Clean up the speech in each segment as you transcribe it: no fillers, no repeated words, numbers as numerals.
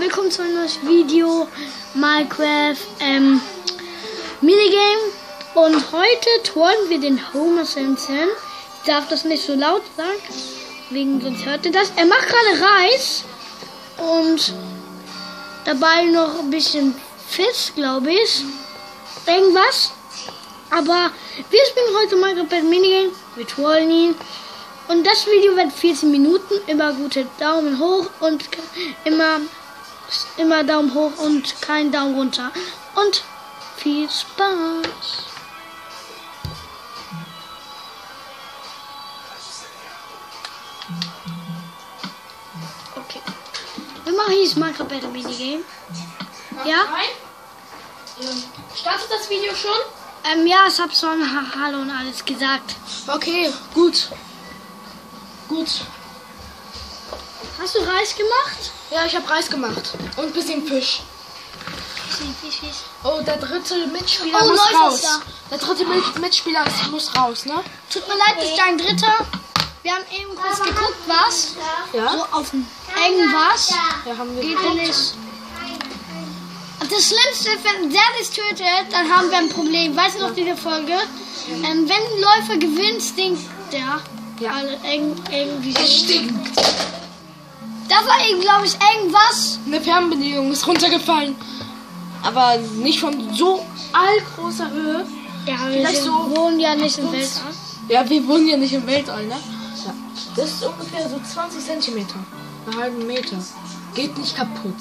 willkommen zu einem neuen Video Minecraft Minigame. Und heute trollen wir den Homer Simpson. Ich darf das nicht so laut sagen, wegen sonst hört ihr das. Er macht gerade Reis und dabei noch ein bisschen Fisch, glaube ich. Irgendwas. Aber wir spielen heute Minecraft Minigame. Wir trollen ihn. Und das Video wird 14 Minuten. Immer gute Daumen hoch und immer Daumen hoch und kein Daumen runter. Und viel Spaß. Okay. Wir machen jetzt Minecraft Battle Minigame. Ja? Startet das Video schon? Ja, ich habe schon Hallo und alles gesagt. Okay, gut. Gut. Hast du Reis gemacht? Ja, ich habe Reis gemacht. Und ein bisschen Fisch. Fisch. Oh, der dritte Mitspieler Oh, muss Leute, raus. da. Der dritte Mitspieler muss raus, ne? Tut mir leid, das ist dein dritter. Wir haben eben kurz geguckt, was. Ja? So auf irgendwas. Ja, haben wir Geht geguckt. nicht. Das Schlimmste, wenn der das tötet, dann haben wir ein Problem. Weißt du noch diese Folge? Wenn ein Läufer gewinnt, stinkt der. Ja. Also irgendwie Es so. stinkt. Da war eben, glaube ich, irgendwas. Eine Fernbedienung ist runtergefallen. Aber nicht von so allgroßer Höhe. Ja, Vielleicht wir so wohnen ja nicht im Weltall. Ja, wir wohnen ja nicht im Weltall, ne? Ja. Das ist ungefähr so 20 Zentimeter. Einen halben Meter. Geht nicht kaputt.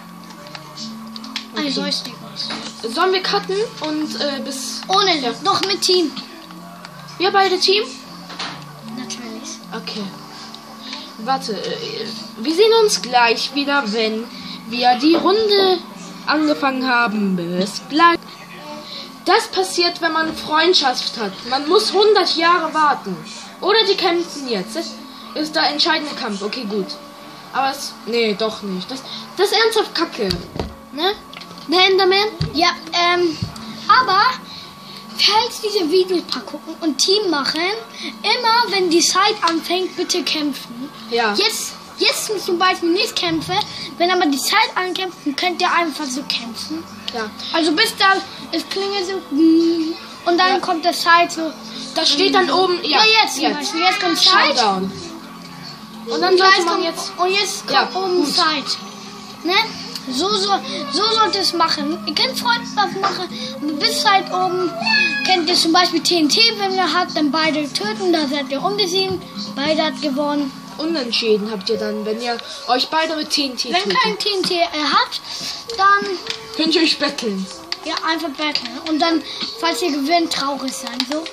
Ein Joystick. Sollen wir cutten und bis... Ohne, Ja. doch mit Team. Wir beide Team? Natürlich. Okay. Warte, wir sehen uns gleich wieder, wenn wir die Runde angefangen haben. Bis gleich. Das passiert, wenn man Freundschaft hat. Man muss 100 Jahre warten. Oder die kämpfen jetzt. Das ist der entscheidende Kampf. Okay, gut. Aber es... Nee, doch nicht. Das ist ernsthaft Kacke. Ne? Der Enderman? Ja, aber falls diese Videos paar gucken und Team machen, immer wenn die Zeit anfängt, bitte kämpfen. Ja. Jetzt zum Beispiel nicht kämpfen, wenn aber die Zeit ankämpft, dann könnt ihr einfach so kämpfen. Ja. Also bis dann, es klingelt so und dann Ja. kommt der Zeit so. Da steht dann oben... Ja, jetzt zum Beispiel, jetzt kommt Zeit. Showdown. Und dann gleich sollte man kommt, jetzt... und jetzt Ja, kommt oben gut. Zeit. Ne? So sollt ihr es machen. Ihr könnt Freundschaft machen. Und bis Zeit oben könnt ihr zum Beispiel TNT, wenn ihr habt, dann beide töten. Da seid ihr unbesiegt. Beide hat gewonnen. Unentschieden habt ihr dann, wenn ihr euch beide mit TNT Wenn tötet. kein TNT hat, dann Könnt ihr euch betteln. ja einfach battlen. Und dann, falls ihr gewinnt, traurig sein. So.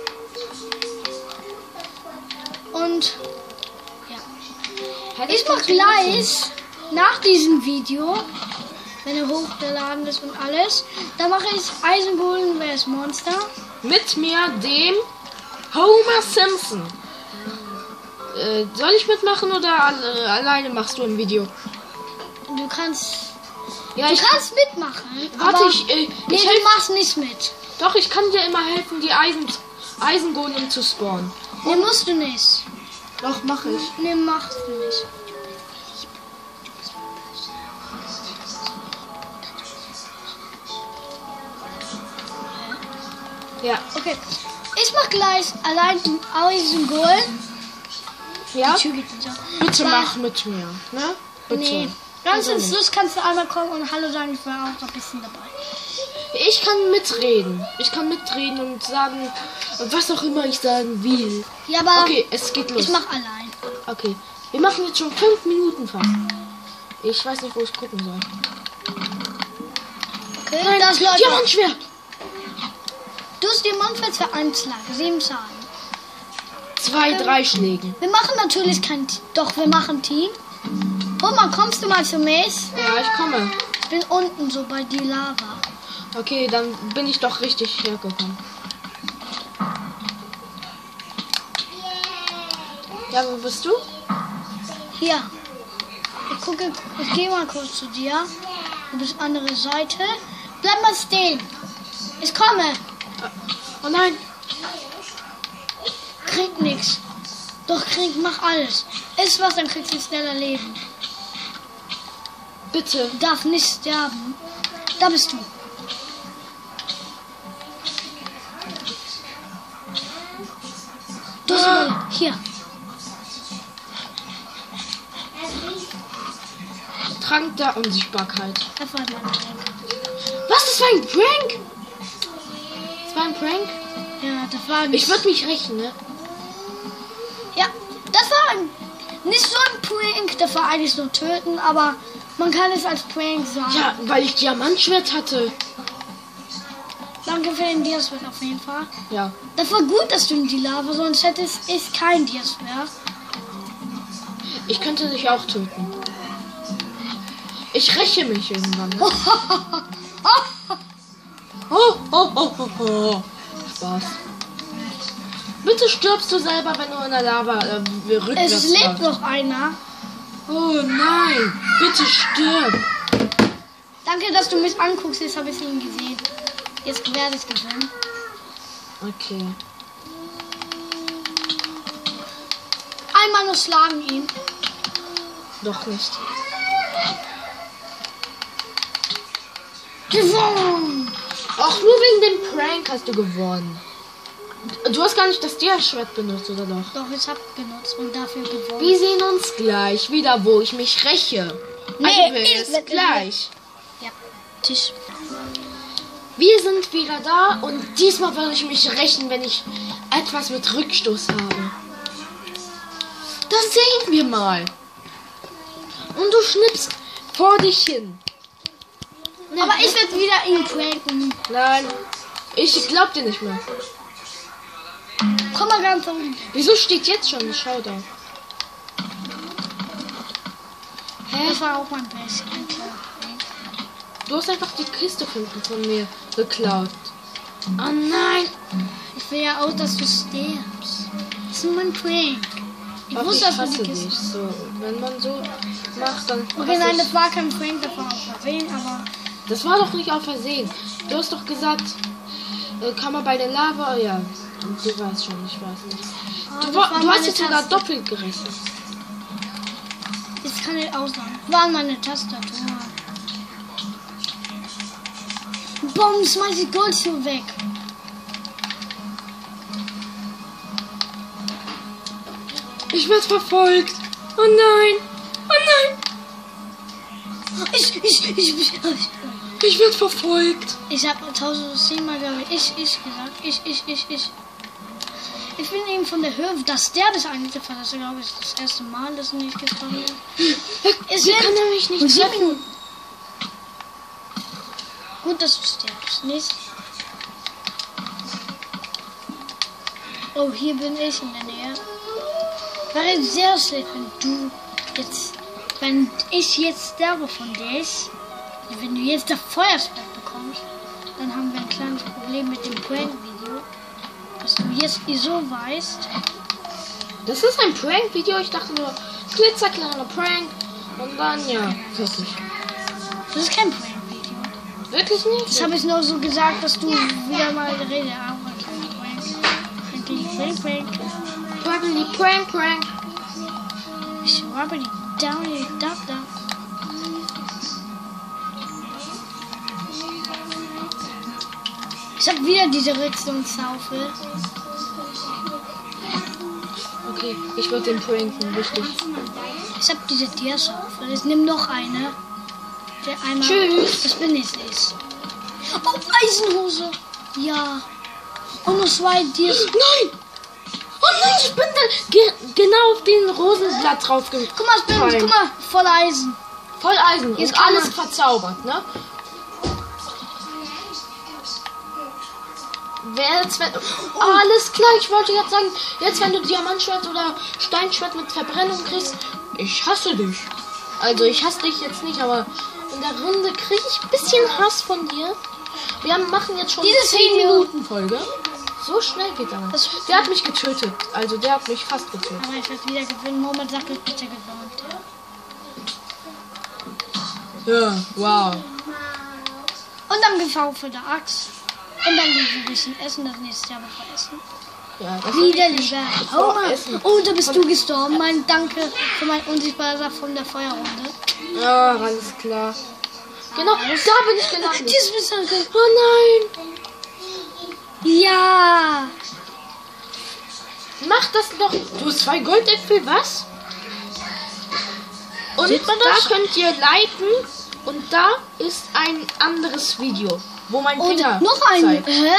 Und Hätte ich mach gleich nach diesem Video, wenn er hochgeladen ist und alles, dann mache ich Eisengolem vs Monster. mit mir, dem Homer Simpson. Soll ich mitmachen oder alleine machst du im Video? Du kannst Ja, Du kannst mitmachen. Warte, aber ich nee, du helf, machst nicht mit. doch, ich kann dir immer helfen, die Eisengolem zu spawnen. Nee, musst du nicht. Doch, mache ich. Nee, machst du nicht. Ja. Okay. Ich mach gleich allein den Eisengolem. Ja? Die Tür geht nicht auf. Bitte Weil- mach mit mir, ne? Bitte. Nee. Ganz Also zum nicht. Schluss kannst du einmal kommen und Hallo sagen, ich war auch ein bisschen dabei. Ich kann mitreden. Ich kann mitreden und sagen, was auch immer ich sagen will. Ja, aber Okay, es geht los. ich mach allein. Okay, wir machen jetzt schon 5 Minuten fast. Ich weiß nicht, wo ich gucken soll. Okay, das läuft. Diamantschwert! Du hast Diamantschwert für 1 Schlag, 7 Schaden. 2, 3 Schläge. Wir machen natürlich kein Team. Doch, wir machen Team. Oma, kommst du mal zu mir? Ja, ich komme. Ich bin unten so bei die Lava. Okay, dann bin ich doch richtig hergekommen. Ja, wo bist du? Hier. Ich gehe mal kurz zu dir. Du bist andere Seite. Bleib mal stehen. Ich komme. Oh nein. Krieg nix. Doch, mach alles. Iss was, dann kriegst du schneller Leben. Bitte. Darf nicht sterben. Da bist du. Hier. Trank der Unsichtbarkeit. Das war mein Prank. Was? Das war ein Prank? Das war ein Prank? Ja, das war Ich würde mich rächen, ne? Ja, das war nicht so ein Prank. Das war eigentlich nur töten, aber man kann es als Prank sagen. Ja, weil ich Diamantschwert hatte. Danke für den Diaswert auf jeden Fall. Ja. Das war gut, dass du in die Lava, sonst hättest ich kein Diaswert. Ich könnte dich auch töten. Ich räche mich irgendwann. Ne? Spaß. Bitte stirbst du selber, wenn du in der Lava rückwärts Es lebt läufst. noch einer. Oh nein, bitte stirb. Danke, dass du mich anguckst. Jetzt habe ich ihn gesehen. Jetzt werde ich gewinnen. Okay. Einmal nur schlagen ihn. Doch nicht. Gewonnen! Ach, nur wegen dem Prank hast du gewonnen. Du hast gar nicht das Diaschwert benutzt, oder doch? Doch, ich habe benutzt und dafür gewonnen. Wir sehen uns gleich wieder, wo ich mich räche. Nee, bis ich- gleich. Ja, Tisch. Wir sind wieder da und diesmal werde ich mich rächen, wenn ich etwas mit Rückstoß habe. Das sehen wir mal. Und du schnippst vor dich hin. Aber ich werde wieder ihn pranken. Nein, ich glaub dir nicht mehr. Komm mal ganz oben. Wieso steht jetzt schon? Schau da. Das war auch mein Best. Du hast einfach die Kiste von mir geklaut. Oh nein. Ich will ja auch, dass du stirbst. Das ist nur mein Prank. Ich Ach, wusste, ich dass du hasse die dich. Kiste... So, wenn man so macht, dann... Okay, hasse nein, ich- das war kein Prank, das war auch Versehen, aber... Das war doch nicht auf Versehen. Du hast doch gesagt, kann man bei der Lava... Ja, du weißt schon, ich weiß nicht. das Du war hast meine jetzt sogar Taste. doppelt gerechnet. Ich kann nicht aussagen. War meine Tastatur. Boom, schmeiß die Goldschuhe weg. Ich werde verfolgt. Oh nein. Oh nein. Ich Ich werde verfolgt. habe 1000 Mal glaube ich gesagt. Ich bin eben von der Höhe, dass der das eigentlich der Fall ist, glaube ich, das erste Mal, dass er nicht getroffen wird. Wie kann er mich nicht treffen? Gut, dass du stirbst, nicht? Oh, hier bin ich in der Nähe. Wäre sehr schlecht, wenn ich jetzt sterbe von dich, wenn du jetzt das Feuerschwert bekommst, dann haben wir ein kleines Problem mit dem Prank-Video, dass du jetzt so weißt. Das ist ein Prank-Video. Ich dachte nur, klitzerkleiner Prank. Und dann, ja, fertig. Das ist kein Prank-Video. Wirklich nicht? Das habe ich nur so gesagt, dass du wieder mal redest. Aber kein Prank. Prank. Probably Prank. Ich habe die down, da. Ich habe wieder diese Rüstungstafel. Okay, ich würde den pranken, richtig. Ich habe diese Tierschaufel. Ich nehme noch eine. Der einmal. Tschüss. Das bin ich nicht. Oh, Eisenhose. Ja. Und nur 2 Tiers. Nein! Oh nein, ich bin da genau auf den Rosenblatt draufgekommen. Guck mal, voll Eisen. Voll Eisen. Jetzt Und kann alles man- verzaubert, ne? Alles klar, ich wollte jetzt sagen, jetzt wenn du Diamantschwert oder Steinschwert mit Verbrennung kriegst, ich hasse dich. Also ich hasse dich jetzt nicht, aber in der Runde kriege ich ein bisschen Hass von dir. Wir machen jetzt schon Dieses 10 Video- Minuten Folge. So schnell geht das. Das- Der hat mich getötet. Also der hat mich fast getötet. Aber ich werde wieder gewinnen. Moment, sag ich bitte gewonnen. Ja, wow. Und dann gekauft für der Axt. Und dann gehen wir ein bisschen essen. Das nächste Jahr bevor essen. Ja, das Wieder lieber. Oh, Essen. Oh, da bist du gestorben. Danke für mein unsichtbarer Saft von der Feuerrunde. Ja, alles klar. Genau, da bin ich gelandet. Dieses bisschen. Oh nein. Ja. Mach das doch. Du hast 2 Goldäpfel, was? Und Sieht man da das? könnt ihr liken. Und da ist ein anderes Video, wo mein Und Finger noch ein. zeigt. Hä?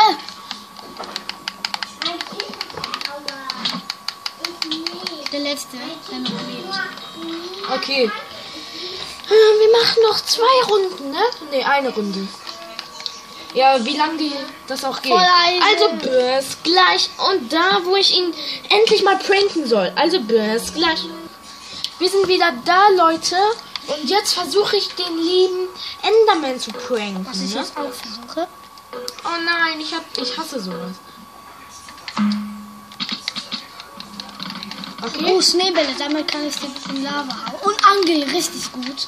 Der letzte, der noch lebt. Okay. Wir machen noch 2 Runden, ne? Ne, eine Runde. Ja, wie lange das auch geht. Voll Eise. Also bis gleich. Und da, wo ich ihn endlich mal pranken soll. Also bis gleich. Wir sind wieder da, Leute. Und jetzt versuche ich den lieben Enderman zu pranken. Was ich ne? jetzt auch versuche. Oh nein, ich hasse sowas. Okay. Oh, Schneebälle, damit kann ich den in Lava hauen. Und Angel, richtig gut.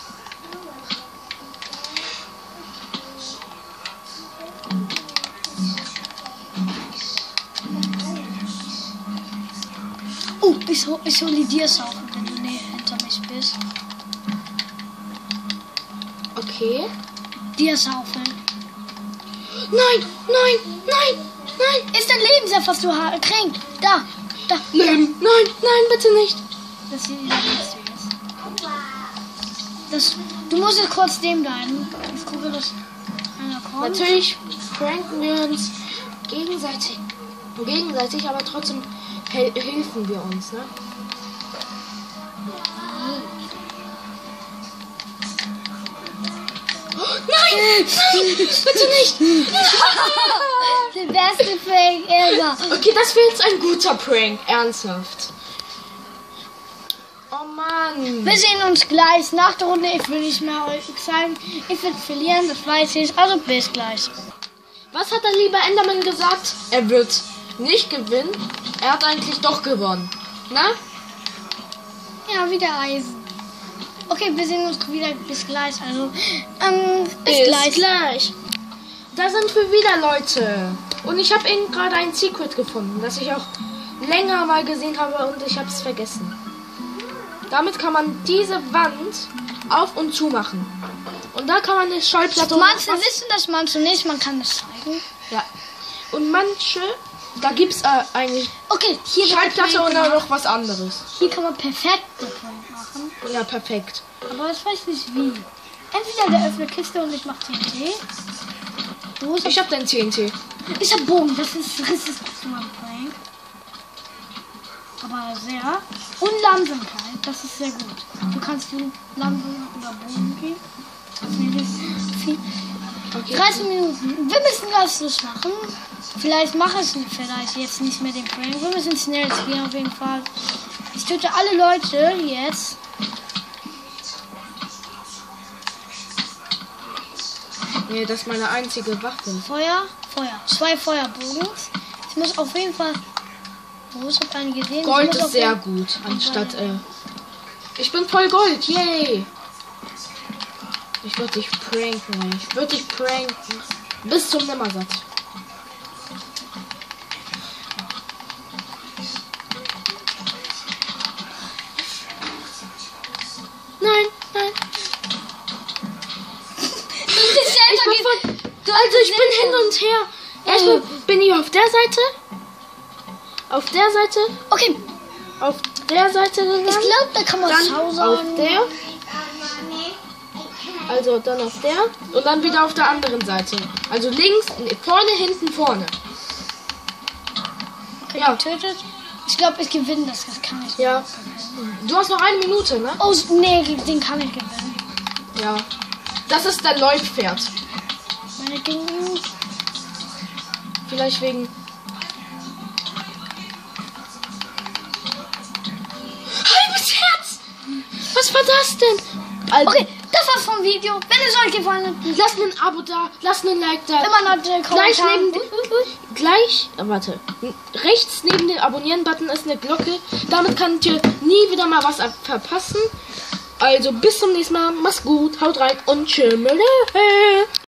Oh, ich hol die Diersaufen, wenn du hinter mich bist. Okay. Diersaufen. Nein, nein, nein, nein. Ist dein Lebensjahr fast so krank? Da. Leben. Nein, nein, bitte nicht. Das hier ist das. Du musst jetzt kurz dem bleiben. Ich gucke, dass einer kommt. Natürlich pranken wir uns gegenseitig, aber trotzdem helfen wir uns, ne? Oh, nein, nein, bitte nicht. Der beste Prank ever. Okay, das wäre jetzt ein guter Prank, ernsthaft. Oh Mann. Wir sehen uns gleich nach der Runde. Ich will nicht mehr euch zeigen. Ich will verlieren, das weiß ich. Also bis gleich. Was hat der liebe Enderman gesagt? Er wird nicht gewinnen. Er hat eigentlich doch gewonnen. Na? Ja, wieder Eisen. Okay, wir sehen uns wieder bis gleich. Also, bis gleich. Da sind wir wieder, Leute. Und ich habe eben gerade ein Secret gefunden, das ich auch länger mal gesehen habe und ich habe es vergessen. Damit kann man diese Wand auf und zu machen. Und da kann man eine Schallplatte... Manche wissen das, manche nicht. Man kann das zeigen. Ja. Und manche... Da gibt es eigentlich Okay, hier Schallplatte und dann noch was anderes. Hier kann man perfekt Prank machen. Ja, perfekt. Aber ich weiß nicht wie. Entweder der öffnet Kiste und ich mache TNT. Ich habe den TNT. Ich hab Bogen, das ist richtig gut für meinen Prank. Aber sehr. Und Langsamkeit, das ist sehr gut. Du kannst langsam über Bogen gehen. Das ist viel. Okay. 30 Minuten. Wir müssen das Schluss machen. Vielleicht mache ich vielleicht jetzt nicht mehr den Prank. Wir müssen schnell spielen auf jeden Fall. Ich töte alle Leute jetzt. Nee, das ist meine einzige Waffe. Feuer. 2 Feuerbogens. Ich muss auf jeden Fall... Wo ist das eine gesehen? Gold ist sehr gut, anstatt... Ich bin voll Gold, yay! Ich würde dich pranken, Bis zum Nimmersatt. Nein. Ich bin hin und her. Erstmal bin ich auf der Seite. Okay, Auf der Seite gegangen. ich glaube, da kann man Dann Schau auf sagen. der. Also dann auf der. Und dann wieder auf der anderen Seite. Also links, vorne, hinten, vorne. Okay, Ja. getötet. Ich glaube, ich gewinne das. Das kann ich. Ja. Du hast noch 1 Minute, ne? Oh, nee, den kann ich gewinnen. Ja. Das ist der Leuchtpferd. Meine Dinge. Vielleicht wegen... Halbes Herz! Was war das denn? Also, Okay, das war's vom Video. Wenn es euch gefallen hat, lasst ein Abo da, lasst ein Like da. immer noch den Gleich Kommentar. neben rechts neben dem Abonnieren-Button ist eine Glocke. Damit könnt ihr nie wieder mal was verpassen. Also bis zum nächsten Mal. Macht's gut, haut rein und tschüss.